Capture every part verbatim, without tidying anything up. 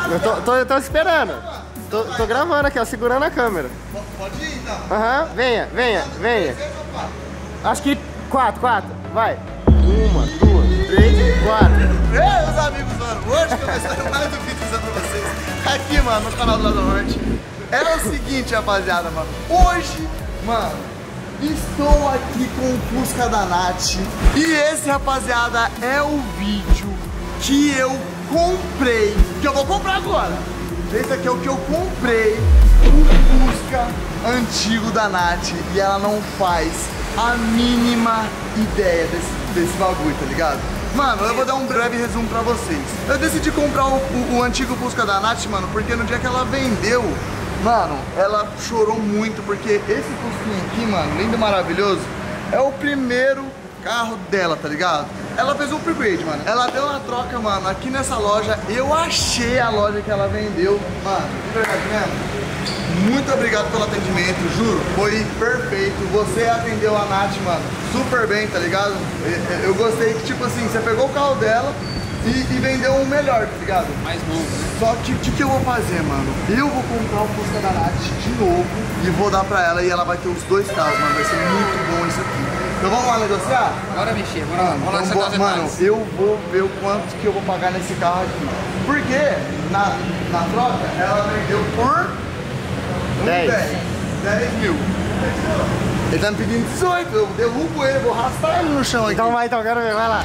Eu tô, tô, eu tô esperando. Tô, tô gravando aqui, ó, segurando a câmera. Pode ir, então. Aham, uhum. Venha, venha, venha. Acho que quatro, quatro, vai. Uma, duas, três, quatro. Ei, meus amigos, mano, hoje começando mais um vídeo pra vocês aqui, mano, no canal do Lado Norte. É o seguinte, rapaziada, mano. Hoje, mano, estou aqui com o Fusca da Nath. E esse, rapaziada, é o vídeo que eu comprei, que eu vou comprar agora. Esse aqui é o que eu comprei, o Fusca antigo da Nath. E ela não faz a mínima ideia desse, desse bagulho, tá ligado? Mano, eu vou dar um breve resumo pra vocês. Eu decidi comprar o, o, o antigo Fusca da Nath, mano, porque no dia que ela vendeu, mano, ela chorou muito, porque esse Fusquinha aqui, mano, lindo e maravilhoso, é o primeiro carro dela, tá ligado? Ela fez um upgrade, mano. Ela deu uma troca, mano, aqui nessa loja. Eu achei a loja que ela vendeu. Mano, de verdade mesmo, muito obrigado pelo atendimento, juro, foi perfeito. Você atendeu a Nath, mano, super bem, tá ligado? Eu, eu gostei que, tipo assim, você pegou o carro dela e, e vendeu um melhor, tá ligado? Mais novo, né? Só que o que, que eu vou fazer, mano? Eu vou comprar o Fusca da Nath de novo e vou dar pra ela e ela vai ter os dois carros, mano. Vai ser muito bom isso aqui. Então vamos lá negociar? Bora mexer, bora lá. Vamos lá Então, acertar os mano, detalhes. eu vou ver o quanto que eu vou pagar nesse carro aqui. Porque na, na troca ela vendeu por dez. dez mil. Ele tá me pedindo dezoito, eu derrubo ele, vou arrastar ele no chão aqui. Então vai, então, quero ver, vai lá.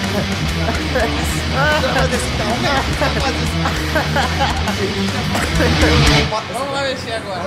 Vamos lá mexer agora.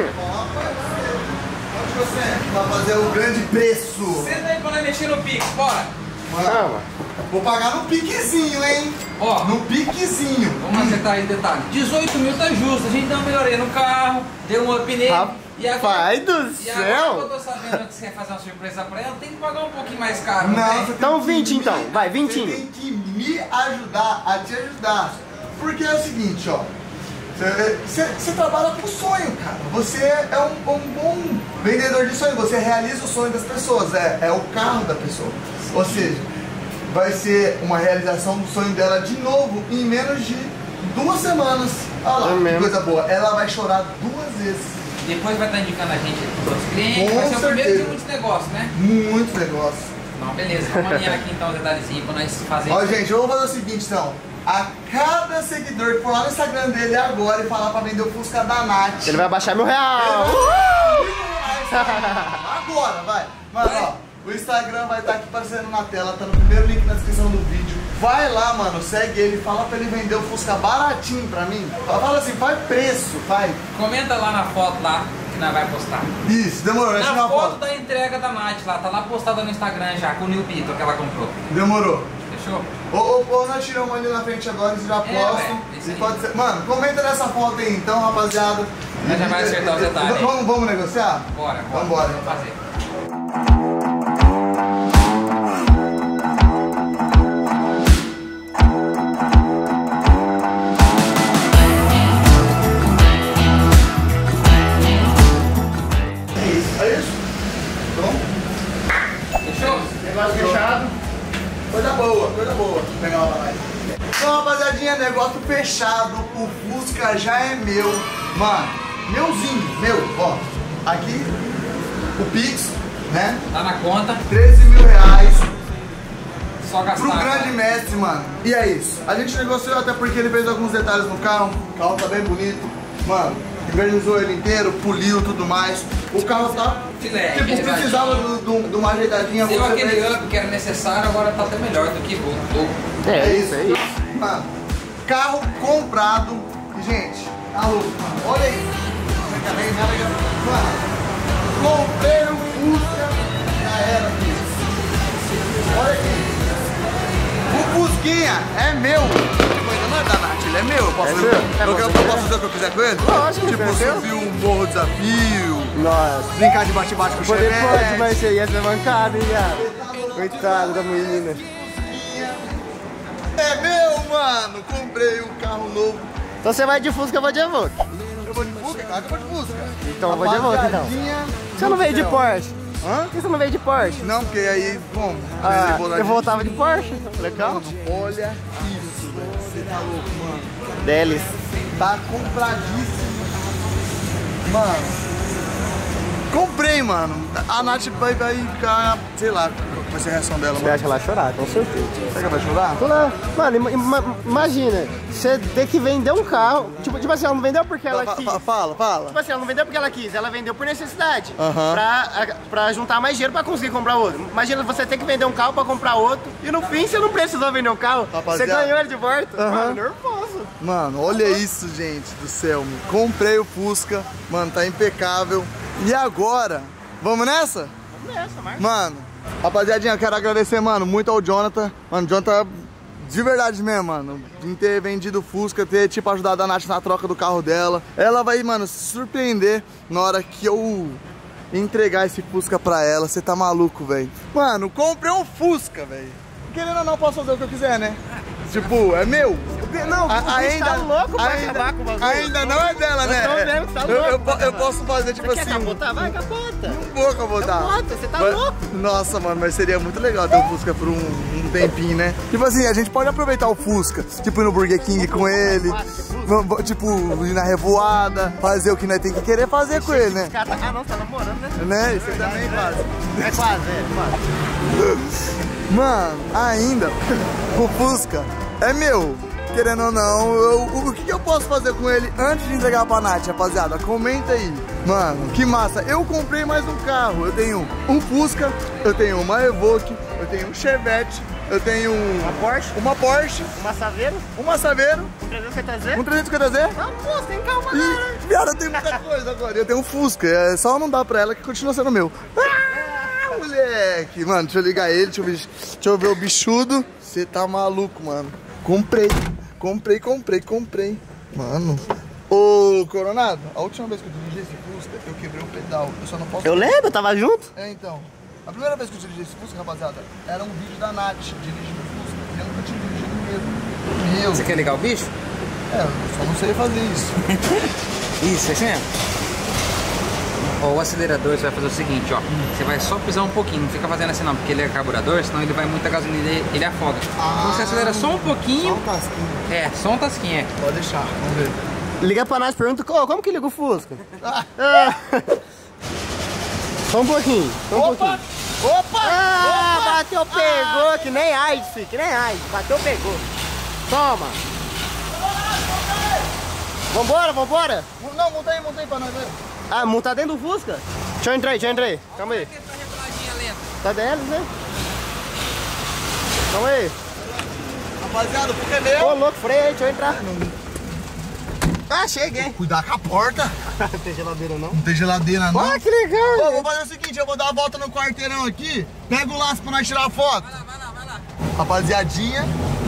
Onde você é? Vai fazer o grande preço. Senta aí pra nós mexer no Pix, bora. Calma. Vou pagar no piquezinho, hein? Ó, No piquezinho. vamos acertar aí o detalhe. dezoito mil tá justo, a gente deu uma melhoria no carro, deu um up nele. E agora, Pai do e agora que eu céu. tô sabendo que você quer fazer uma surpresa pra ela, tem que pagar um pouquinho mais caro. Não, né? você tem Então que vinte me- então, vai, Você vintinho. tem que me ajudar a te ajudar. Porque é o seguinte, ó. Você, você, você trabalha com sonho, cara. Você é um, um bom vendedor de sonho. Você realiza o sonho das pessoas. É, é o carro da pessoa. Ou seja, vai ser uma realização do sonho dela de novo em menos de duas semanas. Olha lá, É que mesmo. coisa boa. Ela vai chorar duas vezes. Depois vai estar indicando a gente para os clientes, Com vai ser o primeiro certeza. de muitos negócios, né? Muitos negócios. Não, beleza, vamos alinhar aqui então os detalhezinhos pra nós fazer Ó, isso. gente, eu vou fazer o seguinte, então. A cada seguidor que for lá no Instagram dele agora e falar pra vender o Fusca da Nath, Ele vai baixar mil ele reais. vai- agora, vai. Mano, ó, o Instagram vai estar aqui aparecendo na tela, tá no primeiro link na descrição do vídeo. Vai lá, mano, segue ele, fala pra ele vender o Fusca baratinho pra mim. Fala assim, faz preço, vai. Comenta lá na foto lá que nós vai postar. Isso, demorou, deixa eu Na tirar uma foto foto. da entrega da Nath lá, tá lá postada no Instagram já, com o New Beetle que ela comprou. Demorou. Fechou? Ô, ô, ô, nós tiramos ali na frente agora, eles já É, postam. ué, isso E aí. pode ser. Mano, comenta nessa foto aí então, rapaziada. Nós já vai acertar os detalhes. Vamos, vamos negociar? Bora, bora. Vamos embora. Vamos fazer. É isso, é isso? Então, Fechou? Negócio fechado. coisa boa, coisa boa. Vou pegar lá pra mais. Então, rapaziadinha, negócio fechado. O Fusca já é meu. Mano, meuzinho, meu, ó. Aqui, o Pix, né? Tá na conta, treze mil reais. só gastar. Pro grande mestre, mano. E é isso. A gente negociou até porque ele fez alguns detalhes no carro. O carro tá bem bonito. Mano, organizou ele inteiro, poliu tudo mais. O carro tá. Filé, tipo, bem precisava de do, do, de uma ajeitadinha. Deu você aquele fez. up que era necessário, agora tá até melhor do que o o- É isso, é isso. Mano, carro comprado. E, gente, tá louco, mano. Olha aí. Mano, comprei o Fusca. Já era, filho. Olha aqui. O Fusquinha é meu. Coisa não é da Nath, ele é meu. Eu posso, É eu, seu? eu, É eu, você eu que posso é? fazer o que eu quiser com ele? Lógico, Tipo, é seu. subir um morro desafio, Nossa. brincar de bate-bate com o Poder pode, chevette. mas isso aí ia ser mancada, hein, viado. Coitado da menina. É meu, mano. Comprei um carro novo. Então você vai de Fusca, eu vou de Evoque. Eu vou de Fusca, cara, eu vou de Fusca. Então eu vou de Evoque, então. Você não veio de Porsche? Hã? Por que você não veio de Porsche? Não, porque aí, bom, Ah, vou lá eu de- voltava de Porsche. Legal? Mano, olha isso, velho. Você tá louco, mano. Deles. Tá compradíssimo. Mano. Comprei, mano. A Nath vai, vai ficar, sei lá, qual vai ser a reação dela, Você mano. acha ela chorar, com certeza. Será que ela vai chorar? Claro. Mano, ima- ima- imagina, você ter que vender um carro. Tipo, tipo assim, ela não vendeu porque ela Fa- quis. fa- Fala, fala. Tipo assim, ela não vendeu porque ela quis, ela vendeu por necessidade. Aham. Pra, pra juntar mais dinheiro pra conseguir comprar outro. Imagina você ter que vender um carro pra comprar outro e no fim você não precisou vender um carro. Rapaziada. Você ganhou ele de volta. Aham. Mano, nervoso. Mano, olha isso, gente do céu. Meu. Comprei o Fusca, mano, tá impecável. E agora, vamos nessa? Vamos nessa, Marcos. Mano, rapaziadinha, eu quero agradecer, mano, muito ao Jonathan. Mano, o Jonathan, de verdade mesmo, mano, em ter vendido o Fusca, ter, tipo, ajudado a Nath na troca do carro dela. Ela vai, mano, se surpreender na hora que eu entregar esse Fusca pra ela. Você tá maluco, velho. Mano, comprei um Fusca, velho. Querendo ou não, posso fazer o que eu quiser, né? Tipo, é meu. Não, A- o bicho ainda, tá louco pra ainda, acabar com o bagulho. ainda não é dela, né? Eu tô vendo que tá Eu- louco eu, pra po- eu acabar. posso fazer, tipo Você assim. quer capotar? Vai, capota. Não vou capotar. Capota, você tá Mas- louco. Nossa, mano, mas seria muito legal ter um Fusca por um, um tempinho, né? Tipo assim, a gente pode aproveitar o Fusca, tipo ir no Burger King com ele, vamos, tipo ir na revoada, fazer o que nós tem que querer fazer com ele, né? Cara, ah, não, tá namorando, né? Né? Isso aí também quase. É quase, é, quase. Mano, ainda, o Fusca é meu. Querendo ou não, eu, o, o que, que eu posso fazer com ele antes de entregar pra Nath, rapaziada? Comenta aí. Mano, que massa. Eu comprei mais um carro. Eu tenho um Fusca, eu tenho uma Evoque, eu tenho um Chevette, eu tenho um- Uma Porsche, uma Porsche, uma Saveiro, uma Saveiro, um trezentos e cinquenta Z. um trezentos e cinquenta Z. Ah, pô, tem calma, cara. E, viado, eu tenho muita coisa agora. Eu tenho um Fusca, é só não dar pra ela que continua sendo meu. Ah, moleque. Mano, deixa eu ligar ele, deixa eu ver, deixa eu ver o bichudo. Você tá maluco, mano. Comprei, comprei, comprei, comprei. Mano. Ô, Coronado, a última vez que eu dirigi esse Fusca, eu quebrei o pedal. Eu só não posso... Eu lembro, eu tava junto. É, então. A primeira vez que eu dirigi esse Fusca, rapaziada, era um vídeo da Nath dirigindo o Fusca. E eu nunca tinha dirigido mesmo. Meu. Você quer ligar o bicho? É, eu só não sei fazer isso. Isso, é assim mesmo. Ó, o acelerador você vai fazer o seguinte, ó. Você vai só pisar um pouquinho, não fica fazendo assim não, porque ele é carburador, senão ele vai muita gasolina e ele, ele afoga. Então você acelera só um pouquinho. Só um tasquinho. É, só um tasquinho, é. Pode deixar, vamos ver. Liga pra nós, pergunta "Ô, como que liga o Fusca?" Ah. Só um pouquinho, só um Opa! pouquinho. Opa! Ah, Opa! bateu, pegou, que nem AIDS, filho, que nem AIDS. Bateu, pegou. Toma. Vambora, vambora. Não, monta aí, monta aí pra nós ver. Ah, a multa tá dentro do Fusca? Deixa eu entrar aí, deixa eu entrar aí. Calma aí. Tá deles, né? Calma aí. Rapaziada, porque é meu. Ô, louco, freia aí, deixa eu entrar. Ah, cheguei. Cuidar com a porta. Não tem geladeira, não? Não tem geladeira, não. Ah, que legal. Ô, vou fazer o seguinte, eu vou dar uma volta no quarteirão aqui. Pega o laço pra nós tirar a foto. Vai lá, vai lá, vai lá. Rapaziadinha.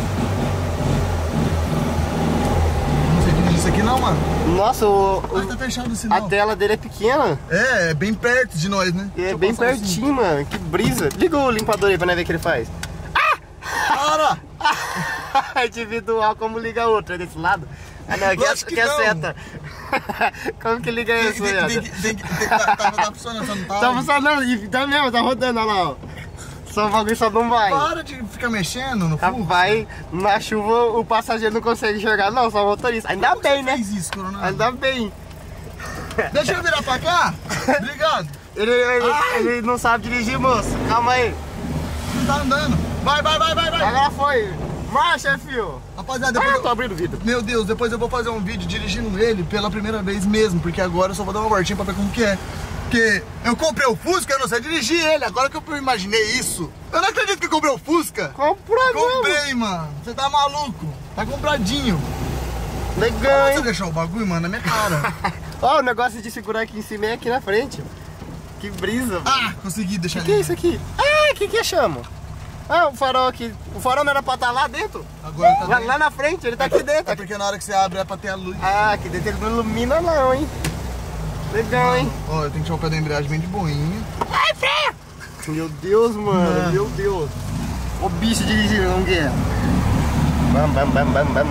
Não sei dirigir isso aqui não, mano. Nossa, o, Ah, tá o, fechado o a sinal. tela dele é pequena. É, é bem perto de nós, né? E Deixa é eu bem passar assim. pertinho, mano. Que brisa. Liga o limpador aí pra nós ver o que ele faz. Para! Individual, como liga a outra desse lado? Ah, não, aqui é, Lógico que aqui é não. seta. Como que liga Tem, isso, tem, velho? tem, que- tem, que- tem, que- tá, tá, tá funcionando, só não tá? Tá funcionando, e tá mesmo, tá rodando, olha lá, ó. Só o bagulho só não vai. Para de ficar mexendo no fogo. Rapaz, na chuva o passageiro não consegue enxergar, não, só o motorista. Ainda bem, né? Faz isso, Coronado. Ainda bem. Deixa eu virar pra cá. Obrigado. Ele, ele, ele não sabe dirigir, moço. Calma aí. Não tá andando. Vai, vai, vai, vai, vai. Agora foi. Marcha, filho. Rapaziada, depois Ah, eu... tô abrindo o vidro. Meu Deus, depois eu vou fazer um vídeo dirigindo ele pela primeira vez mesmo, porque agora eu só vou dar uma voltinha pra ver como que é. Porque eu comprei o Fusca, eu não sei dirigir ele, agora que eu imaginei isso. Eu não acredito que eu comprei o Fusca. Comprou, Comprei, mano. Você tá maluco. Tá compradinho. Legal, Você hein? deixar o bagulho, mano, na minha cara. Ó, o negócio de segurar aqui em cima é aqui na frente. Que brisa, velho. Ah, consegui deixar O que é ele. isso aqui? Ah, o que que chama? Ah, o farol aqui. O farol não era pra estar lá dentro? Agora tá Lá, dentro. lá na frente, ele tá aqui dentro. É porque na hora que você abre é pra ter a luz. Ah, aqui dentro ele não ilumina não, hein? Legal, hein? Ó, eu tenho que tirar o pé da embreagem bem de boinha. Ai, freia! Meu Deus, mano, Mano. meu Deus. O bicho dirigindo, não quer. Bam, bam, bam, bam, bam.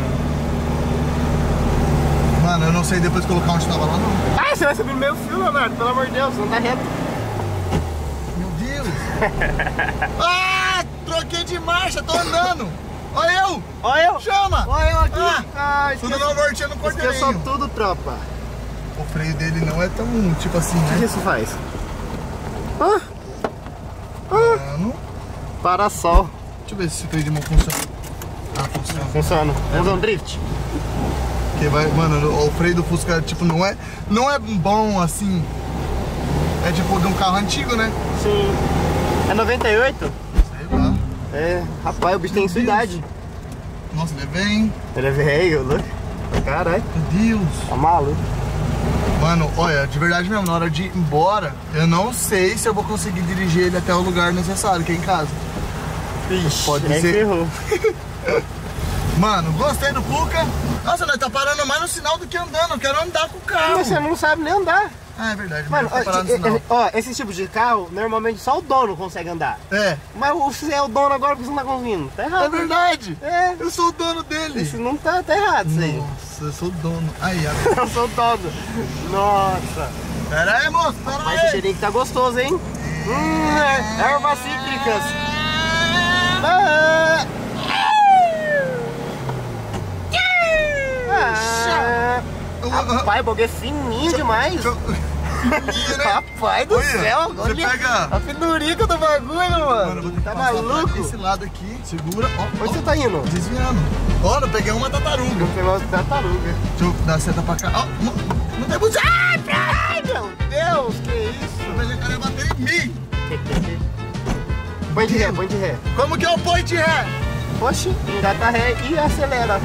Mano, eu não sei depois colocar onde tava lá, não. Ah, você vai subir no meio fio, Leonardo, pelo amor de Deus, não tá reto. Meu Deus. Ah, troquei de marcha, tô andando. Olha eu! Olha eu! Chama! Olha eu aqui! Ah, Ai, tudo na voltinha no Esqueçam cordeirinho. tudo, tropa. O freio dele não é tão, tipo assim, O que né? isso faz? Ah! Ah! Mano, Para-sol. deixa eu ver se esse freio de mão funciona. Ah, funciona. Funciona. Vamos dar um drift? Porque vai, mano, o freio do Fusca, tipo, não é, não é bom assim. É tipo de um carro antigo, né? Sim. É noventa e oito? Sei lá. É, rapaz, o bicho tem sua idade. Nossa, ele é bem. Ele é velho, louco. Caralho, Meu Deus. tá maluco. Mano, olha, de verdade mesmo, na hora de ir embora, eu não sei se eu vou conseguir dirigir ele até o lugar necessário, que é em casa. Ixi, Pode aí ser. ferrou. Mano, gostei do Fuca. Nossa, nós tá parando mais no sinal do que andando. Eu quero andar com o carro. Mas você não sabe nem andar. Ah, é verdade, Mano, mas tá parado no ó, sinal. ó, esse tipo de carro, normalmente só o dono consegue andar. É, Mas você é o dono agora porque você não tá conseguindo. Tá errado. é verdade. É. Eu sou o dono dele. Isso não tá, tá errado, isso aí. Nossa, eu sou o dono. Aí, agora. Eu sou o dono. Nossa. Pera aí, moço, pera Mas esse aí. cheirinho que tá gostoso, hein? Hum, é, ervas cítricas. Ah. Ah. Rapaz, o bagulho é fininho demais. Fininho, né? Rapaz do Olha, céu, você olha pega- a finurica do bagulho, Mano, eu mano. vou ter que Tá passar maluco? pra esse lado aqui. Segura. Ó, Onde ó, você tá indo? desviando. Olha, eu peguei uma tartaruga. Eu peguei uma tartaruga. Deixa eu dar a seta pra cá. Ó, não, não tem música. Ai, Ai, meu Deus, que isso? mas o cara ia bater em mim. Põe de ré, põe de ré. Como que é o põe de ré? Oxi, engata ré e acelera.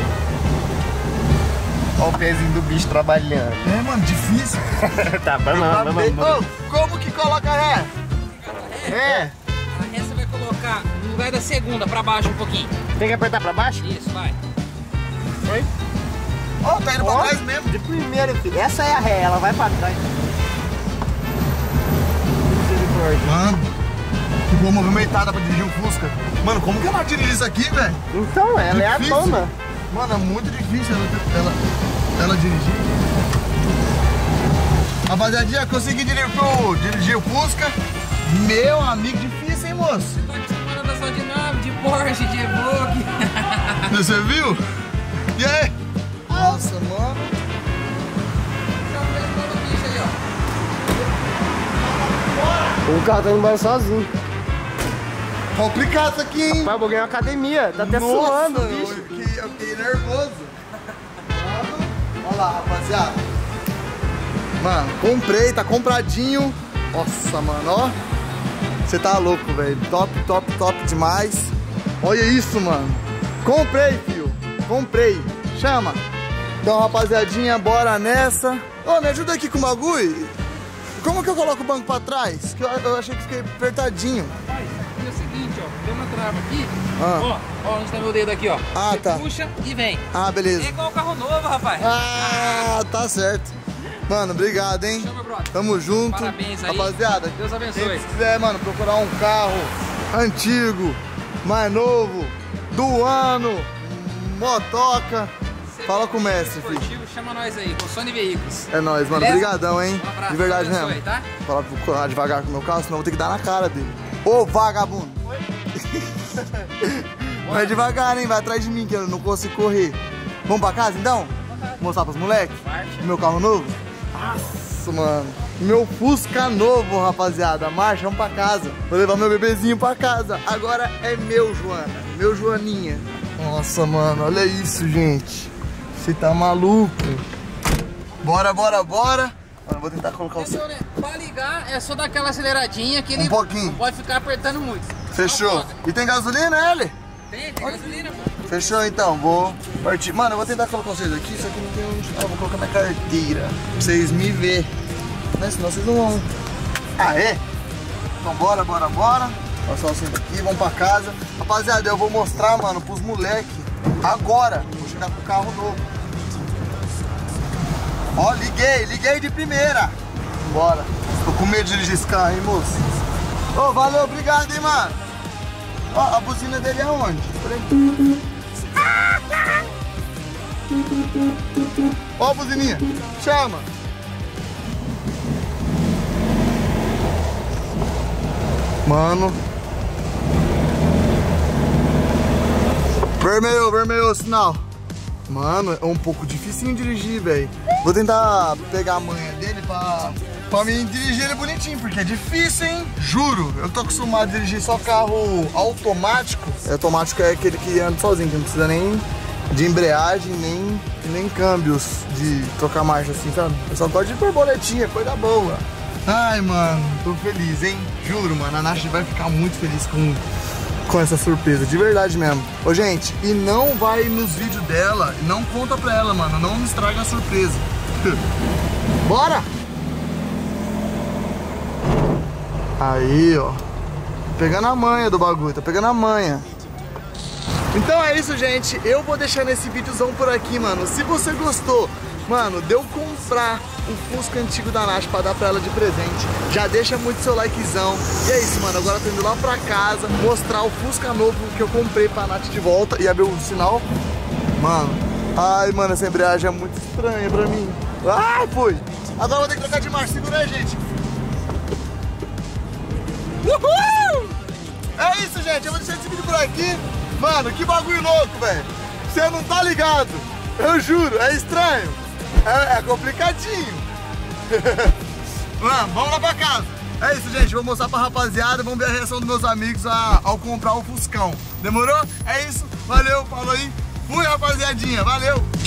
Olha o pezinho do bicho trabalhando. É, mano, difícil. Tá, vamos, Tá vamos, bem- vamos. Ô, como que coloca ré? É, A ré você vai colocar no lugar da segunda, pra baixo um pouquinho. tem que apertar pra baixo? Isso, vai. Foi? Ó, tá indo pra Ó, trás mesmo. de primeiro, filho. Essa é a ré, ela vai pra trás. Misericórdia. Mano, que boa movimentada pra dirigir um Fusca. Mano, como que ela dirige isso aqui, velho? Então, ela é a Difícil. dona. Mano, é muito difícil ela, ela, ela dirigir. Rapaziadinha, consegui dirigir, pro, dirigir o Fusca. Meu amigo, difícil, hein, moço? Você tá acostumado só de nave, de Porsche, de Evoque. Você viu? E aí? Nossa, mano. Tá vendo todo bicho aí, ó. O carro tá indo embora sozinho. Complicado isso aqui, hein? Mas o bagulho é uma academia, tá até Nossa, suando o eu bicho. fiquei, eu fiquei nervoso. Mano, olha lá, rapaziada. Mano, comprei, tá compradinho. Nossa, mano, ó. Você tá louco, velho. Top, top, top demais. Olha isso, mano. Comprei, filho. Comprei. Chama. Então, rapaziadinha, bora nessa. Ô, me ajuda aqui com o bagulho. Como que eu coloco o banco pra trás? Que eu, eu achei que fiquei apertadinho. Rapaz, é o seguinte, ó. Tem uma trava aqui. Ah. Ó, ó, onde tá meu dedo aqui, ó. Ah, Você tá. puxa e vem. Ah, É beleza. igual carro novo, rapaz. Ah, tá certo. Mano, obrigado, hein? Chama, brother. Tamo junto. Parabéns aí. Rapaziada, Deus abençoe. quem quiser, mano, procurar um carro antigo, mais novo, do ano, motoca, fala com o mestre, filho. Esportivo, chama nós aí, com Sony Veículos. É nóis, mano. Beleza? Obrigadão, hein? Um abraço, De verdade Deus abençoe, mesmo. tá? Fala pro correr devagar com o meu carro, senão eu vou ter que dar na cara dele. Ô, vagabundo! Vai devagar, hein? Vai atrás de mim, que eu não consigo correr. Vamos pra casa, então? Mostrar pros moleques? O meu carro novo? Nossa, mano. Meu Fusca novo, rapaziada. Marcha, vamos pra casa. Vou levar meu bebezinho pra casa. Agora é meu, Joana. Meu Joaninha. Nossa, mano. Olha isso, gente. Você tá maluco. Bora, bora, bora. Mano, vou tentar colocar o... Entendeu, né? Pra ligar é só dar aquela aceleradinha que ele Um pouquinho. não pode ficar apertando muito. Fechou. E tem gasolina, ele? Tem, tem gasolina, pô. Fechou, então. Vou partir. Mano, eu vou tentar colocar vocês aqui, só que não tem onde... Ah, vou colocar na carteira. Pra vocês me verem. Né? Senão vocês não vão... Ah, é? Então bora, bora, bora. Passar o cinto aqui, vamos pra casa. Rapaziada, eu vou mostrar, mano, pros moleques. Agora. Vou chegar com o carro novo. Ó, liguei, liguei de primeira. Bora. Tô com medo de dirigir esse carro, hein, moço? Ô, valeu, obrigado, hein, mano. Ó, a buzina dele é onde? Peraí. Ó a buzininha. Chama. Mano. Vermelho, vermelho, sinal. Mano, é um pouco dificinho dirigir, velho. Vou tentar pegar a manha dele pra, pra mim dirigir ele bonitinho, porque é difícil, hein? Juro, eu tô acostumado a dirigir só carro automático. É, automático é aquele que anda sozinho, que não precisa nem de embreagem, nem, nem câmbios de trocar marcha assim, sabe? Eu só gosto de borboletinha, coisa boa. Ai, mano, tô feliz, hein? Juro, mano, a Nath vai ficar muito feliz com... com essa surpresa, de verdade mesmo. Ô, gente, e não vai nos vídeos dela, não conta pra ela, mano, não me estraga a surpresa. Bora! Aí, ó. Pegando a manha do bagulho, tá pegando a manha. Então é isso, gente. Eu vou deixar nesse videozão por aqui, mano. Se você gostou, mano, deu comprar o Fusca antigo da Nath pra dar pra ela de presente. Já deixa muito seu likezão. E é isso, mano. Agora eu tô indo lá pra casa mostrar o Fusca novo que eu comprei pra Nath de volta. E abrir o sinal. Mano, ai, mano, essa embreagem é muito estranha pra mim. Ai, foi. Agora eu vou ter que trocar de marcha. Segura aí, gente. Uhul! É isso, gente. Eu vou deixar esse vídeo por aqui. Mano, que bagulho louco, velho. Você não tá ligado. Eu juro, é estranho. É, é complicadinho. Mano, vamos lá pra casa. É isso, gente. Vou mostrar pra rapaziada. Vamos ver a reação dos meus amigos a, ao comprar o Fuscão. Demorou? É isso. Valeu, falou aí. Fui, rapaziadinha. Valeu.